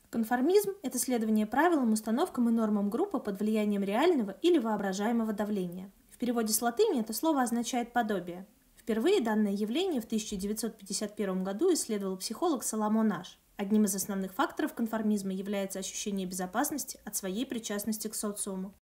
Конформизм– это следование правилам, установкам и нормам группы под влиянием реального или воображаемого давления. В переводе с латыни это слово означает «подобие». Впервые данное явление в 1951 году исследовал психолог Соломон Аш. Одним из основных факторов конформизма является ощущение безопасности от своей причастности к социуму.